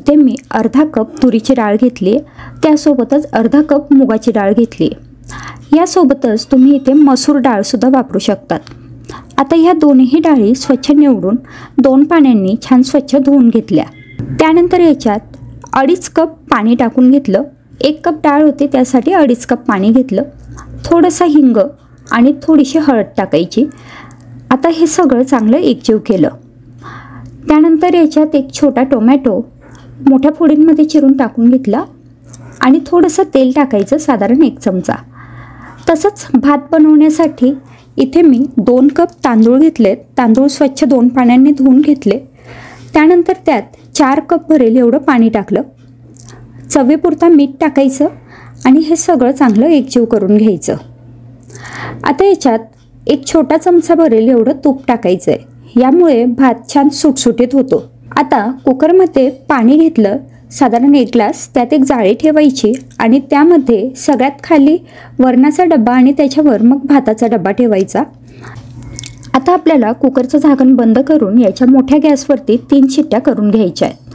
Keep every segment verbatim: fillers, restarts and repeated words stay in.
इथे मी अर्धा कप तुरीची डाळ घेतली, त्यासोबतच अर्धा कप मुगाची डाळ घेतली। यासोबतच तुम्ही इथे मसूर डाळसुद्धा वापरू शकतात। आता ह्या दोन्ही डाळी स्वच्छ निवडून दोन पाण्यांनी छान स्वच्छ धुवून घेतल्या। त्यानंतर याच्यात अडीच कप पाणी टाकून घेतलं। एक कप डाळ होती त्यासाठी अडीच कप पाणी घेतलं। थोडंसं हिंग आणि थोडीशी हळद टाकायची। आता हे सगळं चांगलं एकजीव केलं। त्यानंतर याच्यात एक छोटा टोमॅटो मोठ्या फोडींमध्ये चिरून टाकून घेतला आणि थोडंसं तेल टाकायचं, साधारण एक चमचा। तसंच भात बनवण्यासाठी इथे मी दोन कप तांदूळ घेतलेत। तांदूळ स्वच्छ दोन पाण्यांनी धुवून घेतले। त्यानंतर त्यात चार कप भरेल एवढं पाणी टाकलं। चवीपुरता मीठ टाकायचं आणि हे सगळं चांगलं एकजीव करून घ्यायचं। आता याच्यात एक छोटा चमचा भरेल एवढं तूप टाकायचं आहे, यामुळे भात छान सुटसुटीत होतो। आता कुकरमध्ये पाणी घेतलं, साधारण एक ग्लास, त्यात एक जाळी ठेवायची आणि त्यामध्ये सगळ्यात खाली वरणाचा डबा आणि त्याच्यावर मग भाताचा डबा ठेवायचा। आता आपल्याला कुकरचं झाकण बंद करून याच्या मोठ्या गॅसवरती तीन शिट्ट्या करून घ्यायच्या आहेत।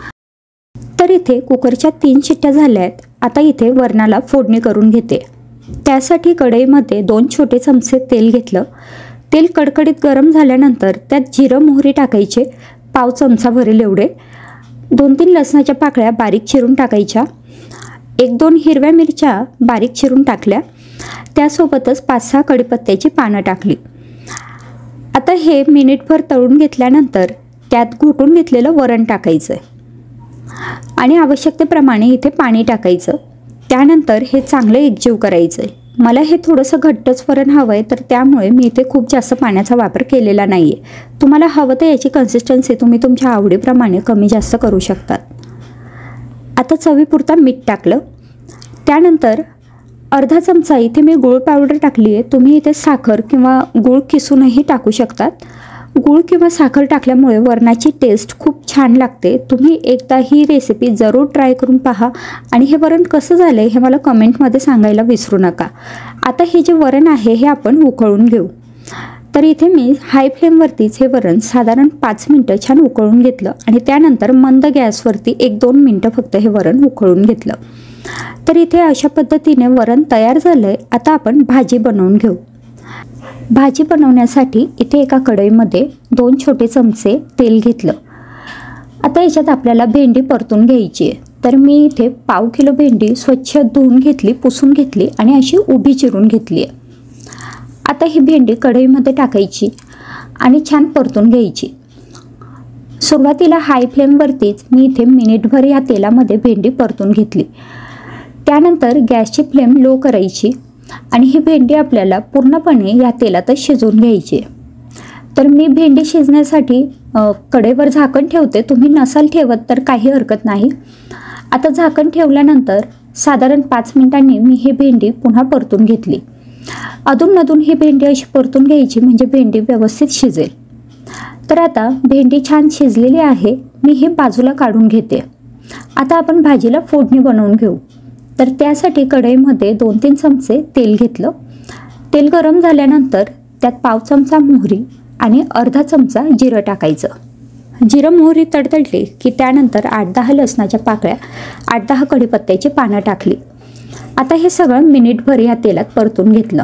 तर इथे कुकरच्या तीन शिट्ट्या झाल्या आहेत। आता इथे वरणाला फोडणी करून घेते। त्यासाठी कढईमध्ये दोन छोटे चमचे तेल घेतलं। तेल कडकडीत गरम झाल्यानंतर त्यात जिरं मोहरी टाकायचे, पाव चमचा भरेल एवढे। दोन तीन लसणाच्या पाकळ्या बारीक चिरून टाकायच्या। एक दोन हिरव्या मिरच्या बारीक चिरून टाकल्या। त्यासोबतच पाच सहा कढीपत्त्याची पानं टाकली। आता हे मिनिटभर तळून घेतल्यानंतर त्यात घोटून घेतलेलं वरण टाकायचं आहे आणि आवश्यकतेप्रमाणे इथे पाणी टाकायचं। त्यानंतर हे चांगलं एकजीव करायचं आहे। मला हे थोडंसं घट्टच वरण हवं आहे, तर त्यामुळे मी इथे खूप जास्त पाण्याचा वापर केलेला नाही आहे। तुम्हाला हवं तर याची कन्सिस्टन्सी तुम्ही तुमच्या आवडीप्रमाणे कमी जास्त करू शकतात। आता चवीपुरता मीठ टाकलं। त्यानंतर अर्धा चमचा इथे मी गूळ पावडर टाकली आहे। तुम्ही इथे साखर किंवा गूळ किसूनही टाकू शकतात। गूळ किंवा साखर टाकल्यामुळे वरणाची टेस्ट खूप छान लागते। तुम्ही एकदा ही रेसिपी जरूर ट्राय करून पहा आणि हे वरण कसं झालं आहे हे मला कमेंटमध्ये सांगायला विसरू नका। आता हे जे वरण आहे हे आपण उकळून घेऊ। तर इथे मी हाय फ्लेमवरतीच हे वरण साधारण पाच मिनटं छान उकळून घेतलं आणि त्यानंतर मंद गॅसवरती एक दोन मिनटं फक्त हे वरण उकळून घेतलं। तर इथे अशा पद्धतीने वरण तयार झालं आहे। आता आपण भाजी बनवून घेऊ। भाजी बनवण्यासाठी इथे एका कढईमध्ये दोन छोटे चमचे तेल घेतलं। आता याच्यात आपल्याला भेंडी परतून घ्यायची आहे। तर मी इथे पाव किलो भेंडी स्वच्छ धुवून घेतली, पुसून घेतली आणि अशी उभी चिरून घेतली आहे। आता ही भेंडी कढईमध्ये टाकायची आणि छान परतून घ्यायची। सुरुवातीला हाय फ्लेमवरतीच मी इथे मिनिटभर या तेलामध्ये भेंडी परतून घेतली। त्यानंतर गॅसची फ्लेम लो करायची आणि ही भेंडी आपल्याला पूर्णपणे या तेलातच शिजवून घ्यायची। तर मी भेंडी शिजण्यासाठी कढईवर झाकण ठेवते। तुम्ही नसाल ठेवत तर काही हरकत नाही। आता झाकण ठेवल्यानंतर साधारण पाच मिनिटांनी मी ही भेंडी पुन्हा परतून घेतली। अधूनमधून ही भेंडी अशी परतून घ्यायची म्हणजे भेंडी व्यवस्थित शिजेल। तर आता भेंडी छान शिजलेली आहे, मी हे बाजूला काढून घेते। आता आपण भाजीला फोडणी बनवून घेऊ। तर त्यासाठी कढईमध्ये दोन तीन चमचे तेल घेतलं। तेल गरम झाल्यानंतर त्यात पाव चमचा मोहरी आणि अर्धा चमचा जिरं टाकायचं। जिरं मोहरी तडतडली की त्यानंतर आठ दहा लसणाच्या पाकळ्या, आठ दहा कढीपत्त्याची पानं टाकली। आता हे सगळं मिनिटभर या तेलात परतून घेतलं।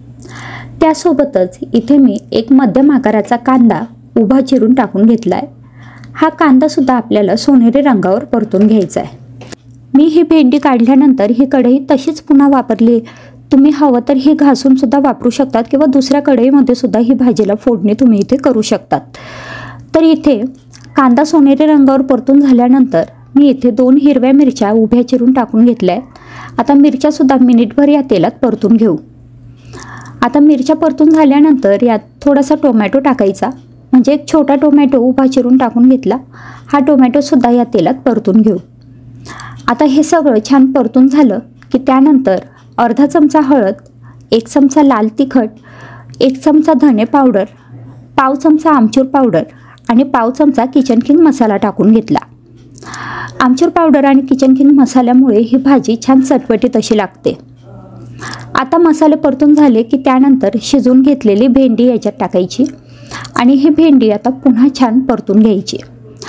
त्यासोबतच इथे मी एक मध्यम आकाराचा कांदा उभा चिरून टाकून घेतला आहे। हा कांदासुद्धा आपल्याला सोनेरी रंगावर परतून घ्यायचा आहे। मी ही भेंडी काढल्यानंतर ही कढई तशीच पुन्हा वापरली। तुम्ही हवं तर ही घासून सुद्धा वापरू शकतात किंवा दुसऱ्या कढईमध्ये सुद्धा ही भाजीला फोडणी तुम्ही इथे करू शकतात। तर इथे कांदा सोनेरी रंगावर परतून झाल्यानंतर मी इथे दोन हिरव्या मिरच्या उभ्या चिरून टाकून घेतल्या आहेत। आता मिरच्यासुद्धा मिनिटभर या तेलात परतून घेऊ। आता मिरच्या परतून झाल्यानंतर यात थोडासा टोमॅटो टाकायचा, म्हणजे एक छोटा टोमॅटो उभा चिरून टाकून घेतला। हा टोमॅटोसुद्धा या तेलात परतून घेऊ। आता हे सगळं छान परतून झालं की त्यानंतर अर्धा चमचा हळद, एक चमचा लाल तिखट, एक चमचा धने पावडर, पाव चमचा आमचूर पावडर आणि पाव चमचा किचन किंग मसाला टाकून घेतला। आमचूर पावडर आणि किचन किंग मसाल्यामुळे ही भाजी छान चटपटीत अशी लागते। आता मसाले परतून झाले की त्यानंतर शिजवून घेतलेली भेंडी याच्यात टाकायची आणि ही भेंडी आता पुन्हा छान परतून घ्यायची।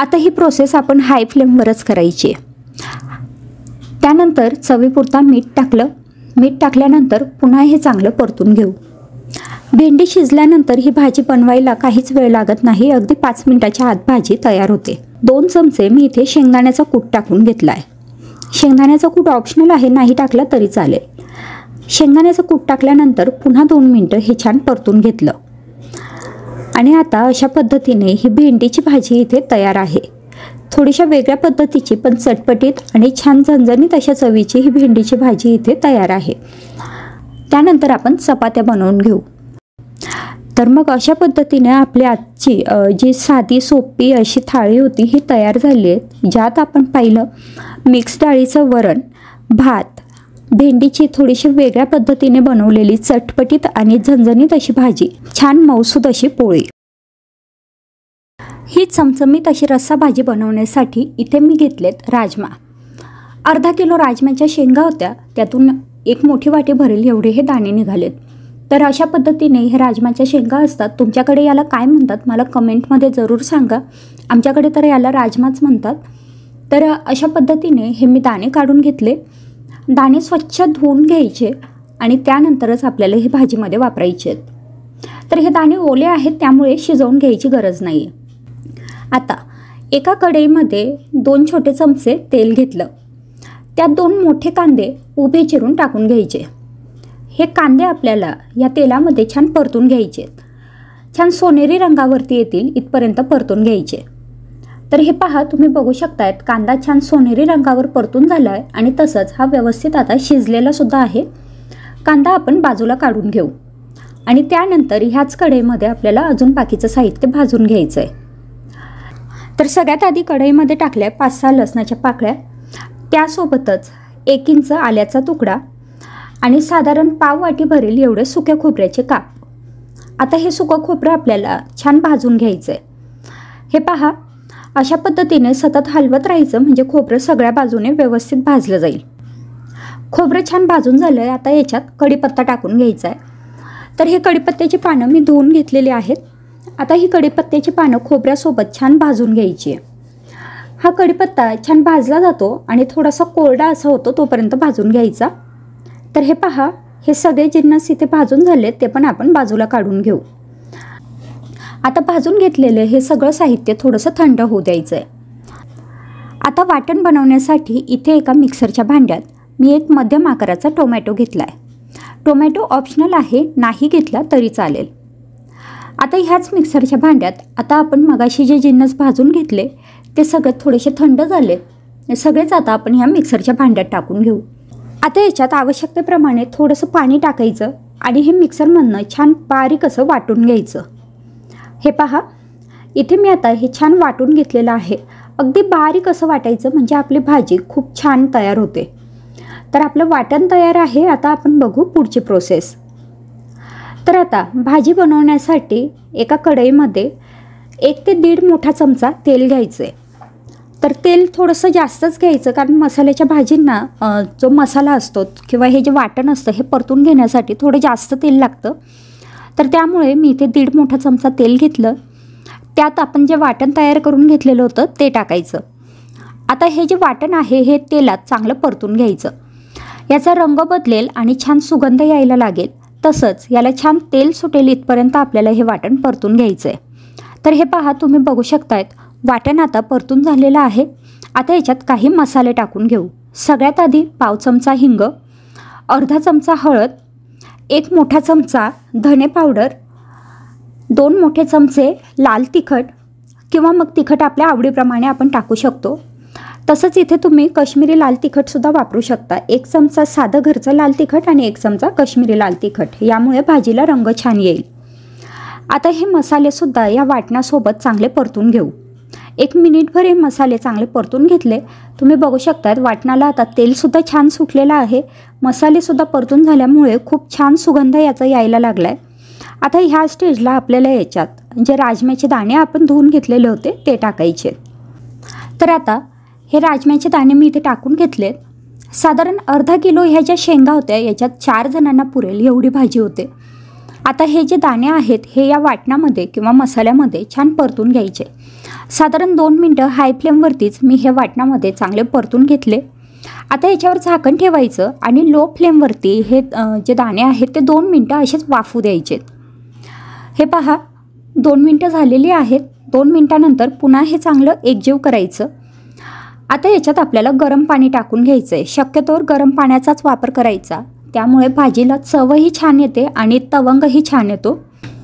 आता ही प्रोसेस आपण हाय फ्लेमवरच करायची आहे. त्यानंतर चवीपुरता मीठ टाकलं. मीठ टाकल्यानंतर पुन्हा हे चांगलं परतून घेऊ. भेंडी शिजल्यानंतर ही भाजी बनवायला काहीच वेळ लागत नाही. अगदी पाच मिनिटाच्या आत भाजी तयार होते. दोन चमचे मी इथे शेंगदाण्याचा कूट टाकून घेतला आहे. शेंगदाण्याचा कूट ऑप्शनल आहे, नाही टाकला तरी चालेल. शेंगदाण्याचं कूट टाकल्यानंतर पुन्हा दोन मिनटं हे छान परतून घेतलं. आणि आता अशा पद्धतीने ही भेंडीची भाजी इथे तयार आहे. थोडीशा वेगळ्या पद्धतीची पण चटपटीत आणि छान झणझणीत अशा चवीची ही भेंडीची भाजी इथे तयार आहे. त्यानंतर आपण चपात्या बनवून घेऊ. तर मग अशा पद्धतीने आपली आजची जी साधी सोपी अशी थाळी होती ही तयार झाली आहे, ज्यात आपण पाहिलं मिक्स डाळीचं वरण, भात, भेंडीची थोडीशी वेगळ्या पद्धतीने बनवलेली चटपटीत आणि झणझणीत अशी भाजी, छान मौसूद अशी पोळी. ही चमचमीत अशी रस्सा भाजी बनवण्यासाठी इथे मी घेतलेत राजमा. अर्धा किलो राजम्याच्या शेंगा होत्या, त्यातून एक मोठी वाटी भरेल एवढे हे दाणे निघालेत. तर अशा पद्धतीने हे राजमाच्या शेंगा असतात. तुमच्याकडे याला काय म्हणतात मला कमेंटमध्ये जरूर सांगा. आमच्याकडे तर याला राजमाच म्हणतात. तर अशा पद्धतीने हे मी दाणे काढून घेतले. दाणे स्वच्छ धुवून घ्यायचे आणि त्यानंतरच आपल्याला हे भाजीमध्ये वापरायचे आहेत. तर हे दाणे ओले आहेत, त्यामुळे शिजवून घ्यायची गरज नाही आहे. आता एका कढईमध्ये दोन छोटे चमचे तेल घेतलं. त्यात दोन मोठे कांदे उभे चिरून टाकून घ्यायचे. हे कांदे आपल्याला या तेलामध्ये छान परतून घ्यायचे. छान सोनेरी रंगावरती येतील इथपर्यंत परतून घ्यायचे. तर हे पहा, तुम्ही बघू शकतायत कांदा छान सोनेरी रंगावर परतून झाला आहे आणि तसंच हा व्यवस्थित आता शिजलेला सुद्धा आहे. कांदा आपण बाजूला काढून घेऊ आणि त्यानंतर ह्याच कढईमध्ये आपल्याला अजून बाकीचं साहित्य भाजून घ्यायचं आहे. तर सगळ्यात आधी कढईमध्ये टाकल्या पाच सहा लसणाच्या पाकळ्या, त्यासोबतच एक इंच आल्याचा तुकडा आणि साधारण पाव वाटी भरेल एवढे सुक्या खोबऱ्याचे काप. आता हे सुकं खोबरं आपल्याला छान भाजून घ्यायचं आहे. हे पहा, अशा पद्धतीने सतत हलवत राहायचं म्हणजे खोबरं सगळ्या बाजूने व्यवस्थित भाजलं जाईल. खोबरं छान भाजून झालं आहे. आता याच्यात कढीपत्ता टाकून घ्यायचा आहे. तर हे कढीपत्त्याची पानं मी धुवून घेतलेली आहेत. आता ही कढीपत्त्याची पानं खोबऱ्यासोबत छान भाजून घ्यायची आहे. हा कढीपत्ता छान भाजला जातो आणि थोडासा कोरडा असा होतो तोपर्यंत भाजून घ्यायचा. तर हे पहा, हे सगळे जिन्नस इथे भाजून झाले, ते पण आपण बाजूला काढून घेऊ. आता भाजून घेतलेले हे सगळं साहित्य थोडंसं थंड होऊ द्यायचं आहे. आता वाटण बनवण्यासाठी इथे एका मिक्सरच्या भांड्यात मी एक मध्यम आकाराचा टोमॅटो घेतला आहे. टोमॅटो ऑप्शनल आहे, नाही घेतला तरी चालेल. आता ह्याच मिक्सरच्या भांड्यात आता आपण मगाशी जे जिन्नस भाजून घेतले ते सगळे थोडेसे थंड झाले, सगळेच आता आपण ह्या मिक्सरच्या भांड्यात टाकून घेऊ. आता याच्यात आवश्यकतेप्रमाणे थोडंसं पाणी टाकायचं आणि हे मिक्सरमधनं छान बारीक असं वाटून घ्यायचं. हे पहा, इथे मी आता हे छान वाटून घेतलेलं आहे. अगदी बारीक असं वाटायचं म्हणजे आपली भाजी खूप छान तयार होते. तर आपलं वाटण तयार आहे. आता आपण बघू पुढची प्रोसेस. तर आता भाजी बनवण्यासाठी एका कढईमध्ये एक ते दीड मोठा चमचा तेल घ्यायचं आहे. तर तेल थोडंसं जास्तच घ्यायचं, कारण मसाल्याच्या भाजींना जो मसाला असतो किंवा हे जे वाटण असतं हे परतून घेण्यासाठी थोडं जास्त तेल लागतं. तर त्यामुळे मी इथे दीड मोठा चमचा तेल घेतलं. त्यात आपण जे वाटण तयार करून घेतलेलं होतं ते टाकायचं. आता हे जे वाटण आहे हे तेलात चांगलं परतून घ्यायचं. याचा रंग बदलेल आणि छान सुगंध यायला लागेल. तसंच याला छान तेल सुटेल इथपर्यंत आपल्याला हे वाटण परतून घ्यायचं आहे. तर हे पहा, तुम्ही बघू शकतायत वाटण आता परतून झालेलं आहे. आता याच्यात काही मसाले टाकून घेऊ. सगळ्यात आधी पाव चमचा हिंग, अर्धा चमचा हळद, एक मोठा चमचा धने पावडर, दोन मोठे चमचे लाल तिखट किंवा मग तिखट आपल्या आवडीप्रमाणे आपण टाकू शकतो. तसंच इथे तुम्ही काश्मीरी लाल तिखटसुद्धा वापरू शकता. एक चमचा साधं घरचं लाल तिखट आणि एक चमचा काश्मीरी लाल तिखट, यामुळे भाजीला रंग छान येईल. आता हे मसालेसुद्धा या वाटणासोबत चांगले परतून घेऊ. एक मिनिटभर हे मसाले चांगले परतून घेतले. तुम्ही बघू शकतात वाटणाला आता तेलसुद्धा छान सुटलेलं आहे. मसालेसुद्धा परतून झाल्यामुळे खूप छान सुगंध याचा यायला लागला आहे. आता ह्या स्टेजला आपल्याला याच्यात जे राजम्याचे दाणे आपण धुवून घेतलेले होते ते टाकायचे. तर आता हे राजम्याचे दाणे मी इथे टाकून घेतलेत. साधारण अर्धा किलो ह्या ज्या शेंगा होत्या याच्यात चार जणांना पुरेल एवढी भाजी होते. आता हे जे दाणे आहेत हे या वाटणामध्ये किंवा मसाल्यामध्ये छान परतून घ्यायचे. साधारण दोन मिनटं हाय फ्लेमवरतीच मी हे वाटणामध्ये चांगले परतून घेतले। आता याच्यावर झाकण ठेवायचं आणि लो फ्लेमवरती हे जे दाणे आहेत ते दोन मिनटं असेच वाफू द्यायचे। हे पहा दोन मिनटं झालेली आहेत। दोन मिनटानंतर पुन्हा हे चांगलं एकजीव करायचं। आता याच्यात आपल्याला गरम पाणी टाकून घ्यायचं आहे। शक्यतोवर गरम पाण्याचाच वापर करायचा, त्यामुळे भाजीला चवही छान येते आणि तवंगही छान येतो।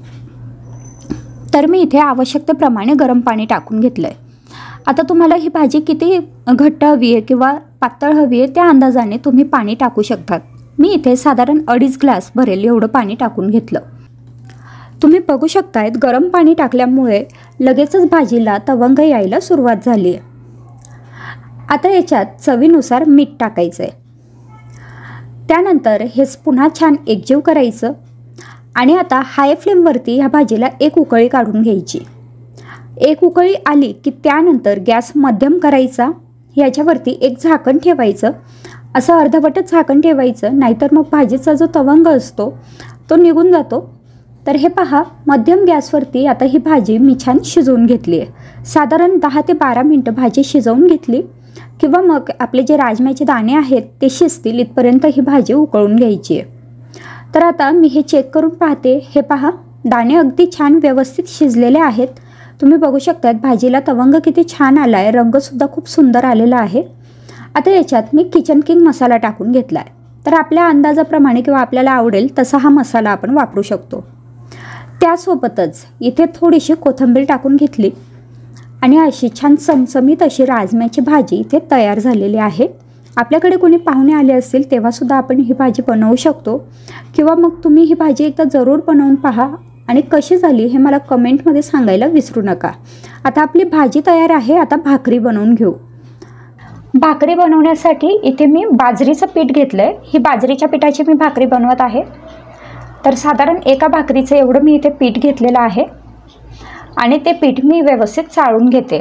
तर मी इथे आवश्यकतेप्रमाणे गरम पाणी टाकून घेतलं आहे। आता तुम्हाला ही भाजी किती घट्ट हवी आहे किंवा पातळ हवी आहे त्या अंदाजाने तुम्ही पाणी टाकू शकतात। मी इथे साधारण अडीच ग्लास भरेल एवढं पाणी टाकून घेतलं। तुम्ही बघू शकतायत गरम पाणी टाकल्यामुळे लगेचच भाजीला तवंग यायला सुरुवात झाली आहे। आता याच्यात चवीनुसार मीठ टाकायचं आहे। त्यानंतर हेच पुन्हा छान एकजीव करायचं आणि आता हाय फ्लेमवरती ह्या भाजीला एक उकळी काढून घ्यायची। एक उकळी आली की त्यानंतर गॅस मध्यम करायचा। याच्यावरती एक झाकण ठेवायचं, असं अर्धवटच झाकण ठेवायचं, नाहीतर मग भाजीचा जो तवंग असतो तो निघून जातो। तर हे पहा मध्यम गॅसवरती आता ही भाजी मी छान शिजवून घेतली आहे। साधारण दहा ते बारा मिनटं भाजी शिजवून घेतली किंवा मग आपले जे राजम्याचे दाणे आहेत ते शिजतील इथपर्यंत ही भाजी उकळून घ्यायची आहे। तर आता मी हे चेक करून पाहते। हे पहा दाणे अगदी छान व्यवस्थित शिजलेले आहेत। तुम्ही बघू शकतात भाजीला तवंग किती छान आला आहे, रंगसुद्धा खूप सुंदर आलेला आहे। आता याच्यात मी किचन किंग मसाला टाकून घेतला आहे। तर आपल्या अंदाजाप्रमाणे किंवा आपल्याला आवडेल तसा हा मसाला आपण वापरू शकतो। त्यासोबतच इथे थोडीशी कोथिंबीर टाकून घेतली आणि अशी छान चमचमीत अशी राजम्याची भाजी इथे तयार झालेली आहे। आपल्याकडे कोणी पाहुणे आले असतील तेव्हासुद्धा आपण ही भाजी बनवू शकतो किंवा मग तुम्ही ही भाजी एकदा जरूर बनवून पहा आणि कशी झाली हे मला कमेंटमध्ये सांगायला विसरू नका। आता आपली भाजी तयार आहे। आता भाकरी बनवून घेऊ। भाकरी बनवण्यासाठी इथे मी बाजरीचं पीठ घेतलं आहे। ही बाजरीच्या पिठाची मी भाकरी बनवत आहे। तर साधारण एका भाकरीचं एवढं मी इथे पीठ घेतलेलं आहे आणि ते पीठ मी व्यवस्थित चाळून घेते।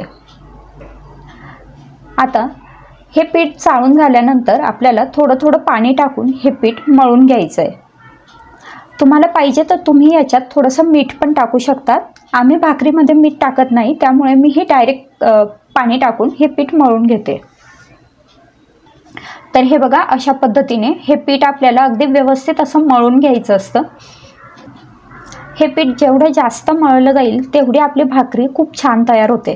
आता हे पीठ चाळून झाल्यानंतर आपल्याला थोडं थोडं पाणी टाकून हे पीठ मळून घ्यायचं आहे। तुम्हाला पाहिजे तर तुम्ही याच्यात थोडंसं मीठ पण टाकू शकतात। आम्ही भाकरीमध्ये मीठ टाकत नाही, त्यामुळे मी हे डायरेक्ट पाणी टाकून हे पीठ मळून घेते। तर हे बघा अशा पद्धतीने हे पीठ आपल्याला अगदी व्यवस्थित असं मळून घ्यायचं असतं। हे पीठ जेवढं जास्त मळलं जाईल तेवढी आपली भाकरी खूप छान तयार होते।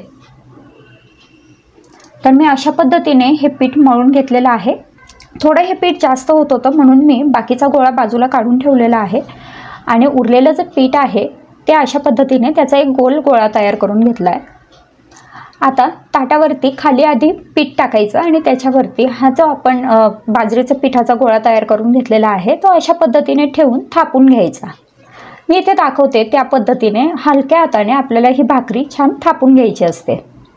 तर मी अशा पद्धतीने हे पीठ मळून घेतलेलं आहे। थोडं हे पीठ जास्त होत होतं म्हणून मी बाकीचा गोळा बाजूला काढून ठेवलेला आहे आणि उरलेलं जे पीठ आहे ते अशा पद्धतीने त्याचा एक गोल गोळा तयार करून घेतला आहे। आता ताटावरती खाली आधी पीठ टाकायचं आणि त्याच्यावरती हा जो आपण बाजरीचा पिठाचा गोळा तयार करून घेतलेला आहे तो अशा पद्धतीने ठेवून थापून घ्यायचा। मी इथे दाखवते त्या पद्धतीने हलक्या हाताने आपल्याला ही भाकरी छान थापून घ्यायची असते।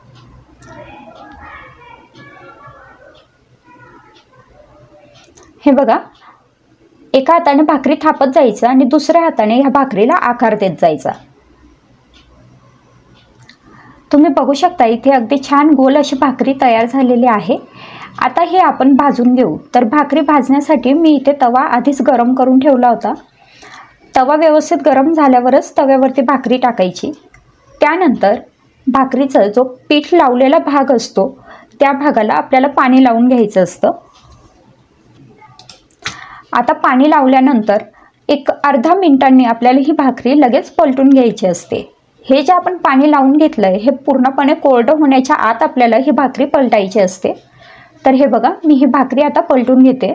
हे बघा एका हाताने भाकरी थापत जायचं आणि दुसऱ्या हाताने ह्या भाकरीला आकार देत जायचा। तुम्ही बघू शकता इथे अगदी छान गोल अशी भाकरी तयार झालेली आहे। आता हे आपण भाजून घेऊ। तर भाकरी भाजण्यासाठी मी इथे तवा आधीच गरम करून ठेवला होता। तवा व्यवस्थित गरम झाल्यावरच तव्यावरती भाकरी टाकायची। त्यानंतर भाकरीचा जो पीठ लावलेला भाग असतो त्या भागाला आपल्याला पाणी लावून घ्यायचं असतं। आता पाणी लावल्यानंतर एक अर्धा मिनिटांनी आपल्याला ही भाकरी लगेच पलटून घ्यायची असते। हे जे आपण पाणी लावून घेतलंय हे पूर्णपणे कोरडं होण्याच्या आत आपल्याला ही भाकरी पलटायची असते। तर हे बघा मी ही भाकरी आता पलटून घेते।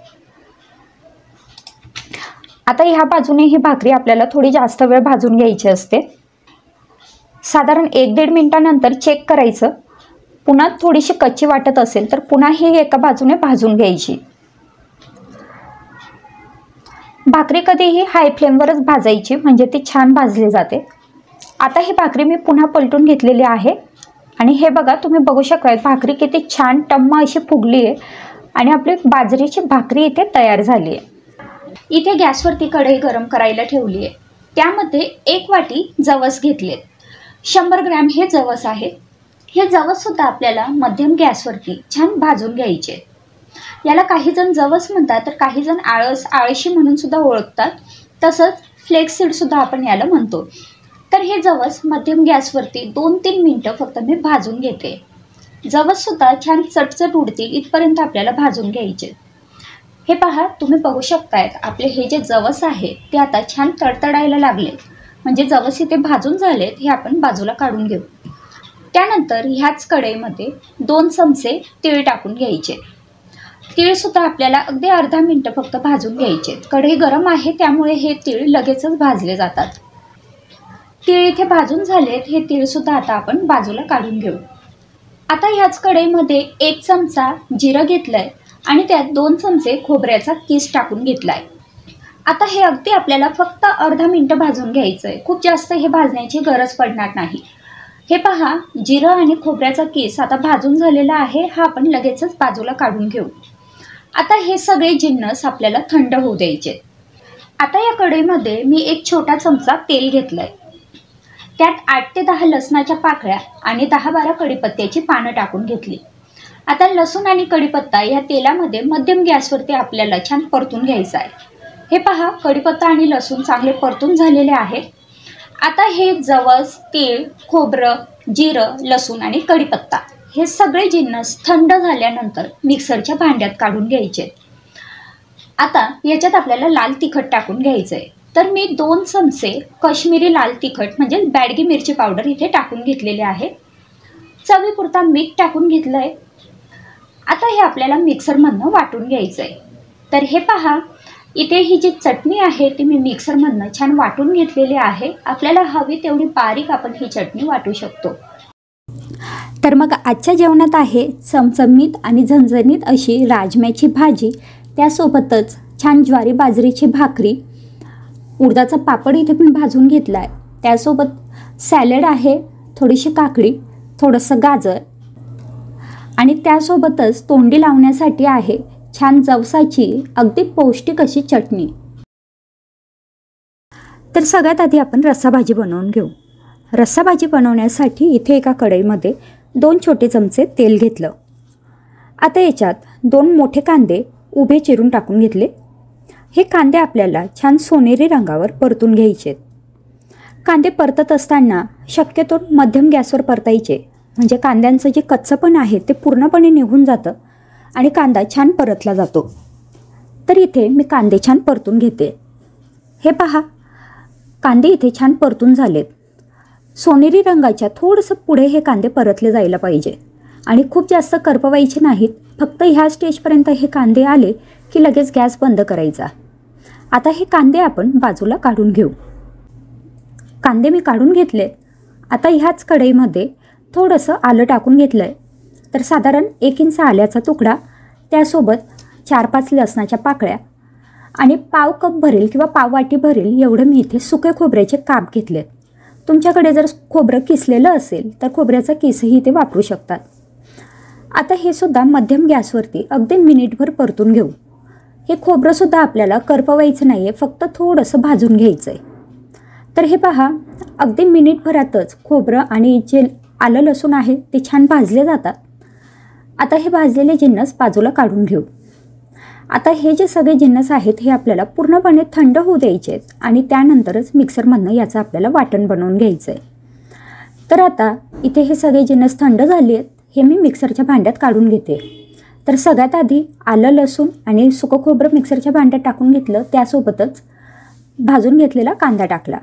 आता ह्या बाजूने ही भाकरी आपल्याला थोडी जास्त वेळ भाजून घ्यायची असते। साधारण एक दीड मिनिटानंतर चेक करायचं, पुन्हा थोडीशी कच्ची वाटत असेल तर पुन्हा ही एका बाजूने भाजून घ्यायची। भाकरी कधीही हाय फ्लेमवरच भाजायची म्हणजे ती छान भाजली जाते। आता ही भाकरी मी पुन्हा पलटून घेतलेली आहे आणि हे बघा तुम्ही बघू शकता भाकरी किती छान टम्म अशी फुगली आहे आणि आपली बाजरीची भाकरी इथे तयार झाली आहे। इथे गॅसवरती कढई गरम करायला ठेवली आहे। त्यामध्ये एक वाटी जवस घेतले, शंभर ग्रॅम हे जवस आहे। हे जवस सुद्धा आपल्याला मध्यम गॅसवरती छान भाजून घ्यायचे। याला काही जण जवस म्हणतात तर काही जण आळस आळशी म्हणून सुद्धा ओळखतात। तसंच फ्लेक्स सीड सुद्धा आपण याला म्हणतो। तर हे जवस मध्यम गॅसवरती दोन तीन मिनटं फक्त मी भाजून घेते। जवससुद्धा छान चटचट उडतील इथपर्यंत आपल्याला भाजून घ्यायचे। हे पहा, तुम्ही बघू शकताय आपले हे जे जवस आहे ते आता छान तडतडायला लागले, म्हणजे जवस इथे भाजून झालेत। हे आपण बाजूला काढून घेऊ। त्यानंतर ह्याच कढईमध्ये दोन चमचे तीळ टाकून घ्यायचे। तीळसुद्धा आपल्याला अगदी अर्धा मिनटं फक्त भाजून घ्यायचे। कढई गरम आहे त्यामुळे हे तीळ लगेचच भाजले जातात। तीळ इथे भाजून झालेत। हे तीळसुद्धा आता आपण बाजूला काढून घेऊ। आता ह्याच कढईमध्ये एक चमचा जिरं घेतलंय आणि त्यात दोन चमचे खोबऱ्याचा किस टाकून घेतलाय। आता हे अगदी आपल्याला फक्त अर्धा मिनटं भाजून घ्यायचं आहे। खूप जास्त हे भाजण्याची गरज पडणार नाही। हे पहा, जिरं आणि खोबऱ्याचा किस आता भाजून झालेला आहे। हा आपण लगेचच बाजूला काढून घेऊ। आता हे सगळे जिन्नस आपल्याला थंड होऊ द्यायचे। आता या कढईमध्ये मी एक छोटा चमचा तेल घेतलंय। त्यात आठ ते दहा लसणाच्या पाकळ्या आणि दहा बारा कढीपत्त्याची पानं टाकून घेतली। आता लसूण आणि कढीपत्ता या तेलामध्ये मध्यम गॅसवरती आपल्याला छान परतून घ्यायचा आहे। हे पहा, कढीपत्ता आणि लसूण चांगले परतून झालेले आहेत। आता हे जवस, तीळ, खोबरं, जिरं, लसूण आणि कढीपत्ता हे सगळे जिन्नस थंड झाल्यानंतर मिक्सरच्या भांड्यात काढून घ्यायचे। आता याच्यात आपल्याला लाल तिखट टाकून घ्यायचं आहे। तर मी दोन चमचे काश्मीरी लाल तिखट म्हणजे बॅडगी मिरची पावडर इथे टाकून घेतलेले आहे। चवीपुरता मीठ टाकून घेतलं आहे। आता हे आपल्याला मिक्सरमधनं वाटून घ्यायचं आहे। तर हे पहा, इथे ही जी चटणी आहे ती मी मिक्सरमधनं छान वाटून घेतलेली आहे। आपल्याला हवी तेवढी बारीक आपण ही चटणी वाटू शकतो। तर मग आजच्या जेवणात आहे चमचमीत आणि झणझणीत अशी राजम्याची भाजी, त्यासोबतच छान ज्वारी बाजरीची भाकरी, उडदाचा पापड इथे मी भाजून घेतला आहे, त्यासोबत सॅलड आहे, थोडीशी काकडी, थोडंसं गाजर आणि त्यासोबतच तोंडी लावण्यासाठी आहे छान जवसाची अगदी पौष्टिक अशी चटणी। तर सगळ्यात आधी आपण रस्साभाजी बनवून घेऊ। रस्साभाजी बनवण्यासाठी इथे एका कढईमध्ये दोन छोटे चमचे तेल घेतलं। आता याच्यात दोन मोठे कांदे उभे चिरून टाकून घेतले। हे कांदे आपल्याला छान सोनेरी रंगावर परतून घ्यायचे। कांदे परतत असताना शक्यतो मध्यम गॅसवर परतायचे, म्हणजे कांद्यांचं जे कच्चंपण आहे ते पूर्णपणे निघून जातं आणि कांदा छान परतला जातो। तर इथे मी कांदे छान परतून घेते। हे पहा, कांदे इथे छान परतून झालेत। सोनेरी रंगाच्या थोडंसं पुढे हे कांदे परतले जायला पाहिजे आणि खूप जास्त करपवायचे नाहीत। फक्त ह्या स्टेजपर्यंत हे कांदे आले की लगेच गॅस बंद करायचा। आता हे कांदे आपण बाजूला काढून घेऊ। कांदे मी काढून घेतले। आता ह्याच कढईमध्ये थोडंसं आलं टाकून घेतलं आहे। तर साधारण एक इंच आल्याचा तुकडा, त्यासोबत चार पाच लसणाच्या पाकळ्या आणि पाव कप भरेल किंवा पाव वाटी भरेल एवढं मी इथे सुके खोबऱ्याचे काप घेतले। तुमच्याकडे जर खोबरं किसलेलं असेल तर खोबऱ्याचा किसही इथे वापरू शकतात। आता हे सुद्धा मध्यम गॅसवरती अगदी मिनिटभर परतून घेऊ। हे खोबरंसुद्धा आपल्याला करपवायचं नाही आहे, फक्त थोडंसं भाजून घ्यायचं आहे। तर हे पहा, अगदी मिनिटभरातच खोबरं आणि जे आलं लसूण आहे ते छान भाजले जातात। आता हे भाजलेले जिन्नस बाजूला काढून घेऊ। आता हे जे सगळे जिन्नस आहेत हे आपल्याला पूर्णपणे थंड होऊ द्यायचे आहेत आणि त्यानंतरच मिक्सरमधनं याचं आपल्याला वाटण बनवून घ्यायचं आहे। तर आता इथे हे सगळे जिन्नस थंड झाले आहेत, हे मी मिक्सरच्या भांड्यात काढून घेते। तर सगळ्यात आधी आलं लसूण आणि सुकं खोबरं मिक्सरच्या भांड्यात टाकून घेतलं, त्यासोबतच भाजून घेतलेला कांदा टाकला।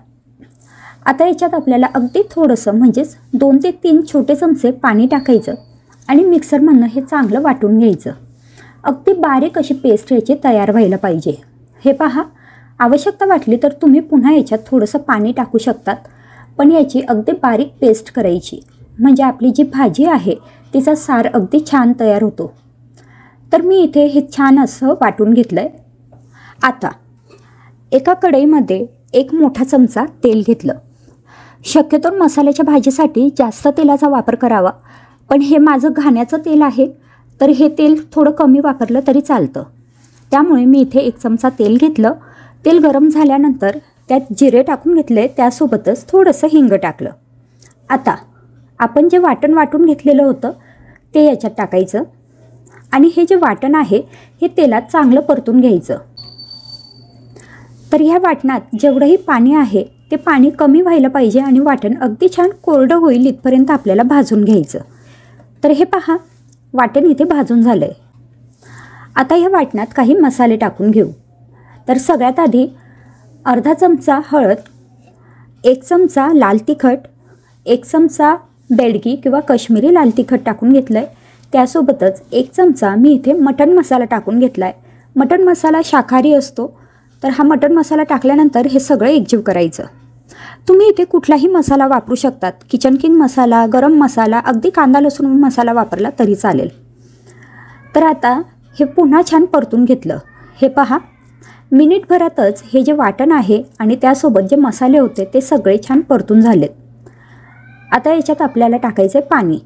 आता याच्यात आपल्याला अगदी थोडंसं म्हणजेच दोन ते तीन छोटे चमचे पाणी टाकायचं आणि मिक्सरमधनं हे चांगलं वाटून घ्यायचं। अगदी बारीक अशी पेस्ट याची तयार व्हायला पाहिजे। हे पहा, आवश्यकता वाटली तर तुम्ही पुन्हा याच्यात थोडंसं पाणी टाकू शकतात, पण याची अगदी बारीक पेस्ट करायची, म्हणजे आपली जी भाजी आहे तिचा सार अगदी छान तयार होतो। तर मी इथे हे छान असं वाटून घेतलं आहे। आता एका कढईमध्ये एक मोठा चमचा तेल घेतलं। शक्यतो मसाल्याच्या भाजीसाठी जास्त तेलाचा वापर करावा, पण हे माझं घाण्याचं तेल आहे तर हे तेल थोडं कमी वापरलं तरी चालतं। त्यामुळे मी इथे एक चमचा तेल घेतलं। तेल गरम झाल्यानंतर त्यात जिरे टाकून घेतले, त्यासोबतच थोडंसं हिंग टाकलं। आता आपण जे वाटण वाटून घेतलेलं होतं ते याच्यात टाकायचं आणि हे जे वाटण आहे हे तेलात चांगलं परतून घ्यायचं। तर ह्या वाटणात जेवढंही पाणी आहे ते पाणी कमी व्हायला पाहिजे आणि वाटण अगदी छान कोरडं होईल इथपर्यंत आपल्याला भाजून घ्यायचं. तर हे पहा, वाटण इथे भाजून झालं आहे. आता ह्या वाटणात काही मसाले टाकून घेऊ. तर सगळ्यात आधी अर्धा चमचा हळद, एक चमचा लाल तिखट, एक चमचा बेडगी किंवा काश्मीरी लाल तिखट टाकून घेतलं आहे. त्यासोबतच एक चमचा मी इथे मटण मसाला टाकून घेतला आहे. मटण मसाला शाकाहारी असतो, तर हा मटण मसाला टाकल्यानंतर हे सगळं एकजीव करायचं. तुम्ही इथे कुठलाही मसाला वापरू शकतात. किचन किंग मसाला, गरम मसाला, अगदी कांदा लसूण मसाला वापरला तरी चालेल. तर आता हे पुन्हा छान परतून घेतलं. हे पहा, मिनिटभरातच हे जे वाटण आहे आणि त्यासोबत जे मसाले होते ते सगळे छान परतून झालेत. आता याच्यात आपल्याला टाकायचं आहे पाणी.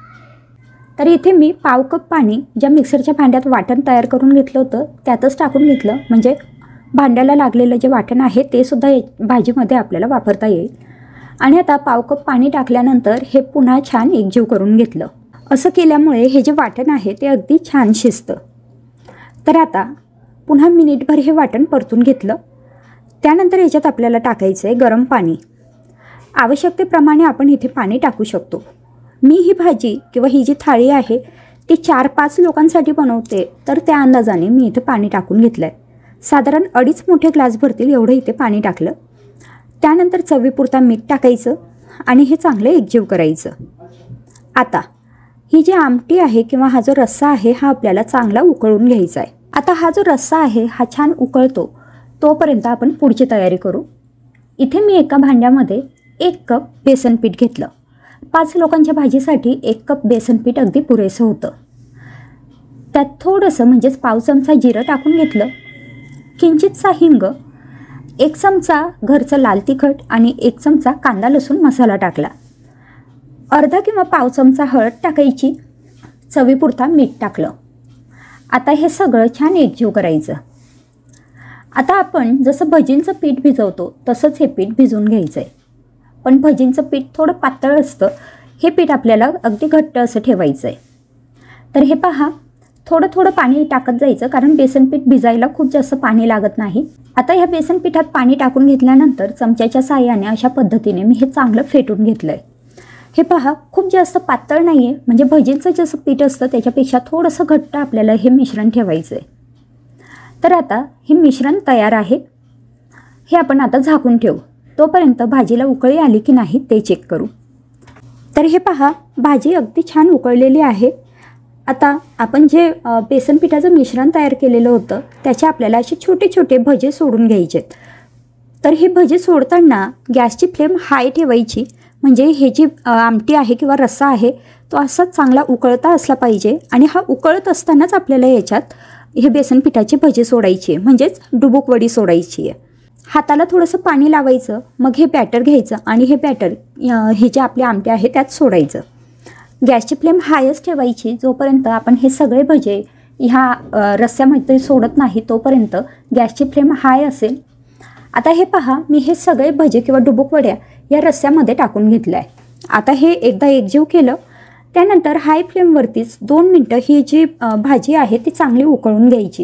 तर इथे मी पाव कप पाणी ज्या मिक्सरच्या भांड्यात वाटण तयार करून घेतलं होतं त्यातच टाकून घेतलं, म्हणजे भांड्याला लागलेलं जे वाटण आहे ते सुद्धा भाजीमध्ये आपल्याला वापरता येईल. आणि आता पाव कप पाणी टाकल्यानंतर हे पुन्हा छान एकजीव करून घेतलं. असं केल्यामुळे हे जे वाटण आहे ते अगदी छान शिजतं. तर आता पुन्हा मिनिटभर हे वाटण परतून घेतलं. त्यानंतर याच्यात आपल्याला टाकायचं आहे गरम पाणी. आवश्यकतेप्रमाणे आपण इथे पाणी टाकू शकतो. मी ही भाजी किंवा ही जी थाळी आहे ती चार पाच लोकांसाठी बनवते, तर त्या अंदाजाने मी इथे पाणी टाकून घेतलं आहे. साधारण अडीच मोठे ग्लास भरतील एवढं इथे पाणी टाकलं. त्यानंतर चवीपुरता मीठ टाकायचं आणि हे चांगलं एकजीव करायचं. आता ही जी आमटी आहे किंवा हा जो रस्सा आहे हा आपल्याला चांगला उकळून घ्यायचा आहे. आता हा जो रस्सा आहे हा छान उकळतो तोपर्यंत आपण पुढची तयारी करू. इथे मी एका भांड्यामध्ये एक कप बेसन पीठ घेतलं. पाच लोकांच्या भाजीसाठी एक कप बेसन पीठ अगदी पुरेसं होतं. त्यात थोडंसं म्हणजेच पाव चमचा जिरं टाकून घेतलं, किंचितसा हिंग, एक चमचा घरचं लाल तिखट आणि एक चमचा कांदा लसूण मसाला टाकला. अर्धा किंवा पाव चमचा हळद टाकायची, चवीपुरता मीठ टाकलं. आता हे सगळं छान एकजीव करायचं. आता आपण जसं भजींचं पीठ भिजवतो तसंच हे पीठ भिजवून घ्यायचं आहे. पण भजींचं पीठ थोडं पातळ असतं, हे पीठ आपल्याला अगदी घट्ट असं ठेवायचं आहे. तर हे पहा, थोडं थोडं पाणी टाकत जायचं, कारण बेसन पीठ भिजायला खूप जास्त पाणी लागत नाही. आता ह्या बेसन पिठात पाणी टाकून घेतल्यानंतर चमच्याच्या साहाय्याने अशा पद्धतीने मी हे चांगलं फेटून घेतलं आहे. हे पहा, खूप जास्त पातळ नाही आहे, म्हणजे भजींचं जसं पीठ असतं त्याच्यापेक्षा थोडंसं घट्ट आपल्याला हे मिश्रण ठेवायचं आहे. तर आता हे मिश्रण तयार आहे. हे आपण आता झाकून ठेवू. तोपर्यंत भाजीला उकळी आली की नाही ते चेक करू. तर हे पहा, भाजी अगदी छान उकळलेली आहे. आता आपण जे बेसन पिठाचं मिश्रण तयार केलेलं होतं त्याचे आपल्याला असे छोटे छोटे भजे सोडून घ्यायचे. तर हे भजे सोडताना गॅसची फ्लेम हाय ठेवायची, म्हणजे हे जी आमटी आहे किंवा रस्सा आहे तो असाच चांगला उकळता असला पाहिजे. आणि हा उकळत असतानाच आपल्याला याच्यात हे बेसन पिठाचे भजे सोडायचे, म्हणजेच डुबुक वडी सोडायची आहे. हाताला थोडंसं पाणी लावायचं, मग हे बॅटर घ्यायचं आणि हे बॅटर हे जे आपले आमटे आहे त्यात सोडायचं. गॅसची फ्लेम हायच ठेवायची. जोपर्यंत आपण हे सगळे भजे ह्या रस्स्यामध्ये सोडत नाही तोपर्यंत गॅसची फ्लेम हाय असेल. आता हे पहा, मी हे सगळे भजे किंवा डुबुक वड्या या रस्स्यामध्ये टाकून घेतलं आहे. आता हे एकदा एकजीव केलं, त्यानंतर हाय फ्लेमवरतीच दोन मिनटं ही जी भाजी आहे ती चांगली उकळून घ्यायची.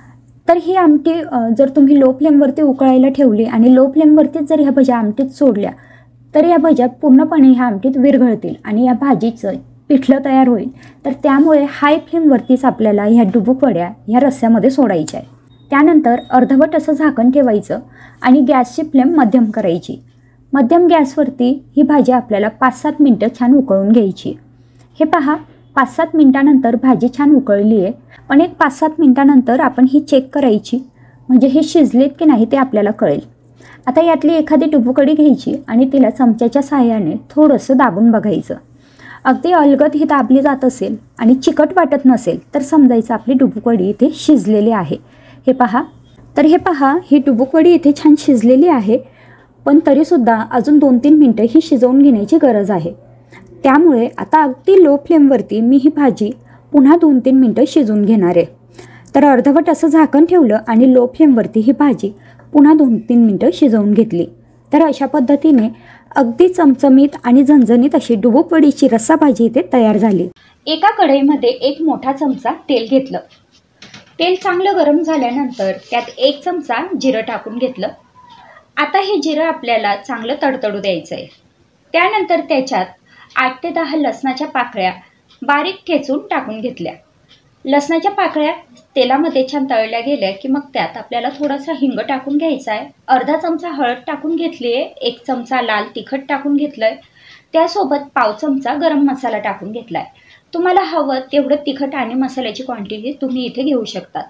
तर ही आमटी जर तुम्ही लो फ्लेमवरती उकळायला ठेवली आणि लो फ्लेमवरतीच जर ह्या भज्या आमटीत सोडल्या तर या भज्या पूर्णपणे ह्या आमटीत विरघळतील आणि या भाजीचं पिठलं तयार होईल. तर त्यामुळे हाय फ्लेमवरतीच आपल्याला ह्या डुबुक वड्या ह्या रस्स्यामध्ये सोडायच्या आहे. त्यानंतर अर्धवट असं झाकण ठेवायचं आणि गॅसची फ्लेम मध्यम करायची. मध्यम गॅसवरती ही भाजी आपल्याला पाच सात मिनटं छान उकळून घ्यायची. हे पहा, पाच सात मिनटानंतर भाजी छान उकळली आहे. पण एक पाच सात मिनटानंतर आपण ही चेक करायची, म्हणजे हे शिजलेत की नाही ते आपल्याला कळेल. आता यातली एखादी डुबुकडी घ्यायची आणि तिला चमच्याच्या साहाय्याने थोडंसं दाबून बघायचं. अगदी अलगद ही दाबली जात असेल आणि चिकट वाटत नसेल तर समजायचं आपली डुबुकवडी इथे शिजलेली आहे. हे पहा, तर हे पहा, ही डुबुकवडी इथे छान शिजलेली आहे. पण तरीसुद्धा अजून दोन तीन मिनटं ही शिजवून घेण्याची गरज आहे. त्यामुळे आता अगदी लो फ्लेमवरती मी ही भाजी पुन्हा दोन तीन मिनटं शिजवून घेणार आहे. तर अर्धवट असं झाकण ठेवलं आणि लो फ्लेमवरती ही भाजी पुन्हा दोन तीन मिनटं शिजवून घेतली. तर अशा पद्धतीने अगदी चमचमीत आणि झणझणीत अशी डुबुक वडीची रस्सा भाजी इथे तयार झाली. एका कढईमध्ये एक मोठा चमचा तेल घेतलं. तेल चांगलं गरम झाल्यानंतर त्यात एक चमचा जिरं टाकून घेतलं आता हे जिरं आपल्याला चांगलं तडतडू द्यायचं आहे। त्यानंतर त्याच्यात आठ ते दहा लसणाच्या पाकळ्या बारीक ठेचून टाकून घेतल्या। लसणाच्या पाकळ्या तेलामध्ये छान तळल्या गेल्या की मग त्यात आपल्याला थोडासा हिंग टाकून घ्यायचा आहे, अर्धा चमचा हळद टाकून घेतली आहे, एक चमचा लाल तिखट टाकून घेतलंय, त्यासोबत पाव चमचा गरम मसाला टाकून घेतलाय। तुम्हाला हवं तेवढं तिखट आणि मसाल्याची क्वांटिटी तुम्ही इथे घेऊ शकता।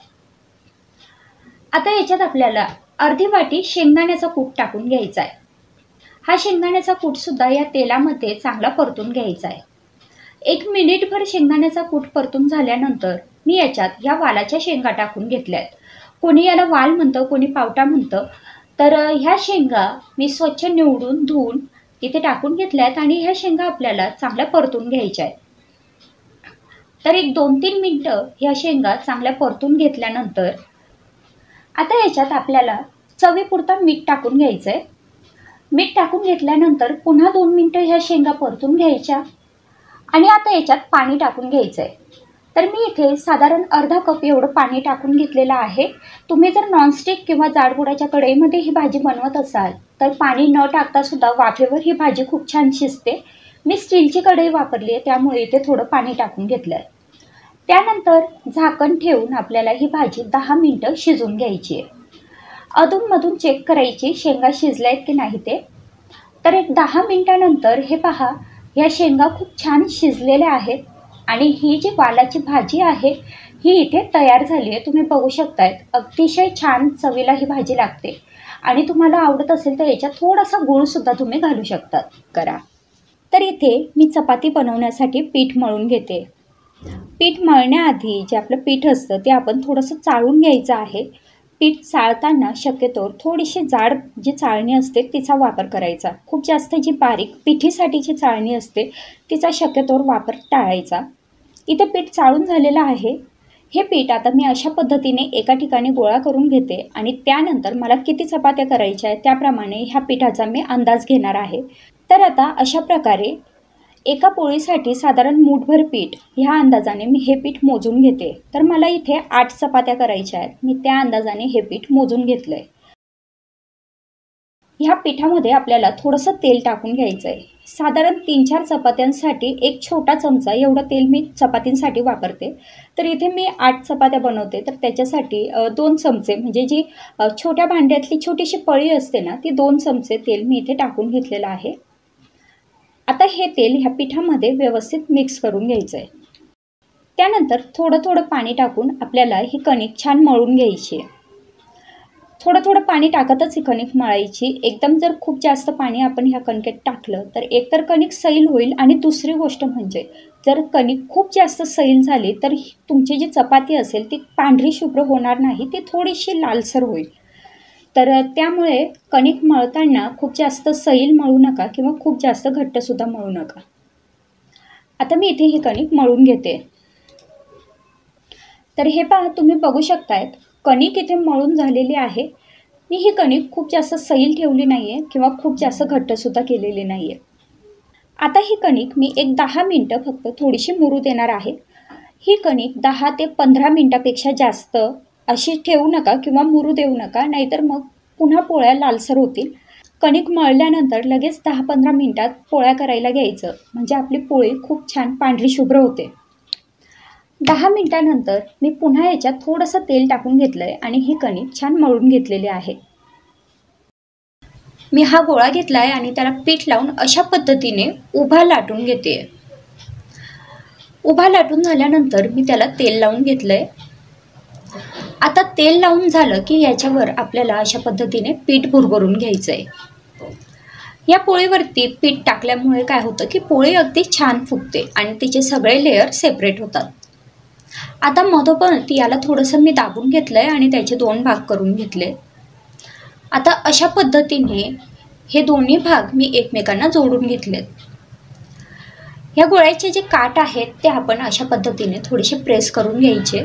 आता याच्यात आपल्याला अर्धी वाटी शेंगदाण्याचा कूट टाकून घ्यायचा आहे। हा शेंगदाण्याचा कूट सुद्धा या तेलामध्ये चांगला परतून घ्यायचा आहे। एक मिनिटभर शेंगदाण्याचा कूट परतून झाल्यानंतर मी याच्यात या वालाच्या शेंगा टाकून घेतल्या आहेत। कोणी याला वाल म्हणतं, कोणी पावटा म्हणतं। तर ह्या शेंगा मी स्वच्छ निवडून धुवून इथे टाकून घेतल्या आहेत आणि ह्या शेंगा आपल्याला चांगल्या परतून घ्यायच्या आहेत। तर एक दोन तीन मिनटं ह्या शेंगा चांगल्या परतून घेतल्यानंतर आता याच्यात आपल्याला चवीपुरता मीठ टाकून घ्यायचं आहे। मीठ टाकून घेतल्यानंतर पुन्हा दोन मिनटं ह्या शेंगा परतून घ्यायच्या आणि आता याच्यात पाणी टाकून घ्यायचं आहे। तर मी इथे साधारण अर्धा कप एवढं पाणी टाकून घेतलेलं आहे। तुम्ही जर नॉनस्टिक किंवा जाडबुडाच्या कढईमध्ये ही भाजी बनवत असाल तर पाणी न टाकता सुद्धा वाफेवर ही भाजी खूप छान शिजते। मी स्टीलची कढई वापरली आहे त्यामुळे इथे थोडं पाणी टाकून घेतलं आहे। त्यानंतर झाकण ठेवून आपल्याला ही भाजी दहा मिनटं शिजवून घ्यायची आहे। अधूनमधून चेक करायची शेंगा शिजल्या आहेत की नाही ते। तर एक दहा मिनटानंतर हे पहा, या शेंगा खूप छान शिजलेल्या आहेत आणि ही जी वालाची भाजी आहे ही इथे तयार झाली आहे। तुम्ही बघू शकताय, अतिशय छान चवीला ही भाजी लागते आणि तुम्हाला आवडत असेल तर याच्यात थोडासा गूळ सुद्धा तुम्ही घालू शकता करा। तर इथे मी चपाती बनवण्यासाठी पीठ मळून घेते। पीठ मळण्याआधी जे आपलं पीठ असतं ते आपण थोडंसं चाळून घ्यायचं आहे। पीठ चाळताना शक्यतो थोडीशी जाड जी चाळणी असते तिचा वापर करायचा। खूप जास्त जी बारीक पिठीसाठीची चाळणी असते तिचा शक्यतोवर वापर टाळायचा। इथे पीठ चाळून झालेलं आहे। हे पीठ आता मी अशा पद्धतीने एका ठिकाणी गोळा करून घेते आणि त्यानंतर मला किती चपात्या करायच्या आहेत त्याप्रमाणे ह्या पिठाचा मी अंदाज घेणार आहे। तर आता अशा प्रकारे एका पोळीसाठी साधारण मूठभर पीठ ह्या अंदाजाने मी हे पीठ मोजून घेते। तर मला इथे आठ चपात्या करायच्या आहेत, मी त्या अंदाजाने हे पीठ मोजून घेतलंय। ह्या पिठामध्ये आपल्याला थोडंसं तेल टाकून घ्यायचं आहे। साधारण तीन चार चपात्यांसाठी एक छोटा चमचा एवढं तेल मी चपातींसाठी वापरते। तर इथे मी आठ चपात्या बनवते तर त्याच्यासाठी दोन चमचे म्हणजे जी छोट्या भांड्यातली छोटीशी पळी असते ना ती दोन चमचे तेल मी इथे टाकून घेतलेलं आहे। आता हे तेल ह्या पिठामध्ये व्यवस्थित मिक्स करून घ्यायचं आहे। त्यानंतर थोडं थोडं पाणी टाकून आपल्याला ही कणिक छान मळून घ्यायची आहे। थोडं थोडं पाणी टाकतच ही कणिक मळायची। एकदम जर खूप जास्त पाणी आपण ह्या कणकेत टाकलं तर एकतर कणिक सैल होईल आणि दुसरी गोष्ट म्हणजे जर कणिक खूप जास्त सैल झाली तर तुमची जी चपाती असेल ती पांढरी शुभ्र होणार नाही, ती थोडीशी लालसर होईल। तर त्यामुळे कणिक मळताना खूप जास्त सैल मळू नका किंवा खूप जास्त घट्टसुद्धा मळू नका। आता मी इथे ही कणिक मळून घेते। तर हे पहा, तुम्ही बघू शकतायत कणिक इथे मळून झालेली आहे। मी ही कणिक खूप जास्त सैल ठेवली नाही आहे किंवा खूप जास्त घट्टसुद्धा केलेली नाही आहे। आता ही कणिक मी एक दहा मिनटं फक्त थोडीशी मुरू देणार आहे। ही कणिक दहा ते पंधरा मिनटापेक्षा जास्त अशी ठेवू नका किंवा मुरू देऊ नका, नाहीतर मग पुन्हा पोळ्या लालसर होतील। कणिक मळल्यानंतर लगेच दहा पंधरा मिनटात पोळ्या करायला घ्यायचं, म्हणजे आपली पोळी खूप छान पांढरी शुभ्र होते। दहा मिनटानंतर मी पुन्हा याच्यात थोडंसं तेल टाकून घेतलं आहे आणि ही कणिक छान मळून घेतलेली आहे। मी हा गोळा घेतला आहे आणि त्याला पीठ लावून अशा पद्धतीने उभा लाटून घेते। उभा लाटून झाल्यानंतर मी त्याला तेल लावून घेतलं आहे। आता तेल लावून झालं की याच्यावर आपल्याला अशा पद्धतीने पीठ भुरभरून घ्यायचं आहे। या पोळीवरती पीठ टाकल्यामुळे काय होतं की पोळी अगदी छान फुगते आणि तिचे सगळे लेयर सेपरेट होतात। आता मधोमध याला थोडंसं मी दाबून घेतलं आहे आणि त्याचे दोन भाग करून घेतले। आता अशा पद्धतीने हे दोन्ही भाग मी एकमेकांना जोडून घेतलेत। या गोळ्याचे जे काठ आहेत ते आपण अशा पद्धतीने थोडेसे प्रेस करून घ्यायचे।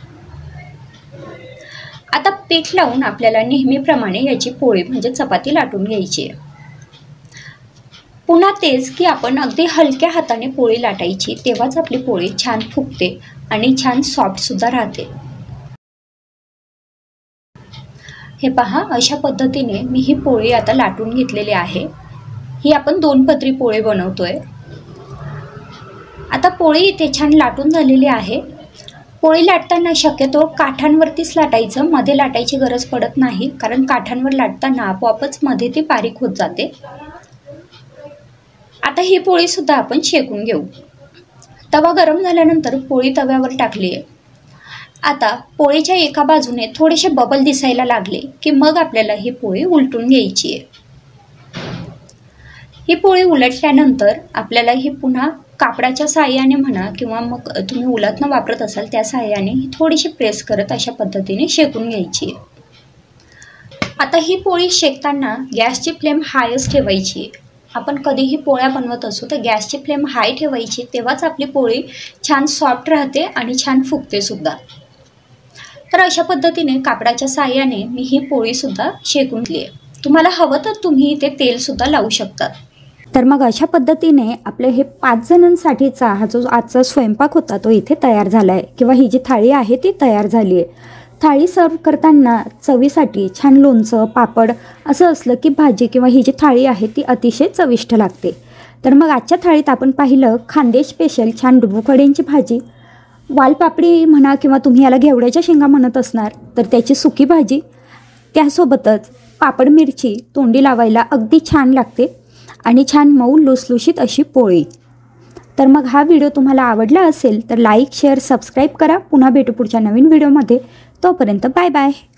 आता पीठ लावून आपल्याला नेहमीप्रमाणे याची पोळी म्हणजे चपाती लाटून घ्यायची आहे। पुन्हा तेच की आपण अगदी हलक्या हाताने पोळी लाटायची, तेव्हाच आपली पोळी छान फुगते आणि छान सॉफ्ट सुद्धा राहते। हे पहा, अशा पद्धतीने मी ही पोळी आता लाटून घेतलेली आहे। ही आपण दोन पत्री पोळी बनवतोय। आता पोळी इथे छान लाटून झालेली आहे। पोळी लाटताना शक्यतो काठांवरतीच लाटायचं, मध्ये लाटायची गरज पडत नाही, कारण काठांवर लाटताना आपोआपच मध्ये ती बारीक होत जाते। आता ही पोळी सुद्धा आपण शेकून घेऊ। तवा गरम झाल्यानंतर पोळी तव्यावर टाकली आहे। आता पोळीच्या एका बाजूने थोडेसे बबल दिसायला लागले की मग आपल्याला ही पोळी उलटून घ्यायची आहे। ही पोळी उलटल्यानंतर आपल्याला ही पुन्हा कापडाच्या साहाय्याने म्हणा किंवा मग तुम्ही उलटणं वापरत असाल त्या साहाय्याने ही थोडीशी प्रेस करत अशा पद्धतीने शेकून घ्यायची आहे। आता ही पोळी शेकताना गॅसची फ्लेम हायच ठेवायची। आपण कधीही पोळ्या बनवत असू तर गॅसची फ्लेम हाय ठेवायची, तेव्हाच आपली पोळी छान सॉफ्ट राहते आणि छान फुगते सुद्धा। तर अशा पद्धतीने कापडाच्या साहाय्याने मी ही पोळी सुद्धा शेकून घेतली आहे। तुम्हाला हवं तर तुम्ही इथे तेल सुद्धा लावू शकतात। तर मग अशा पद्धतीने आपले हे पाच जणांसाठीचा हा जो आजचा स्वयंपाक होता तो इथे तयार झाला आहे, किंवा ही जी थाळी आहे ती तयार झाली आहे। थाळी सर्व करताना चवीसाठी छान लोणचं, पापड असं असलं की भाजी किंवा ही जी थाळी आहे ती अतिशय चविष्ट लागते। तर मग आजच्या थाळीत आपण पाहिलं खानदेश स्पेशल छान डुबुकड्यांची भाजी, वालपापडी म्हणा किंवा तुम्ही याला घेवड्याच्या शेंगा म्हणत असणार तर त्याची सुकी भाजी, त्यासोबतच पापड मिरची तोंडी लावायला अगदी छान लागते आणि छान मऊ लुसलुशीत अशी पोळी। तर मग हा व्हिडिओ तुम्हाला आवडला असेल तर लाईक, शेअर, सबस्क्राईब करा। पुन्हा भेटू पुढच्या नवीन व्हिडिओमध्ये। तोपर्यंत बाय बाय।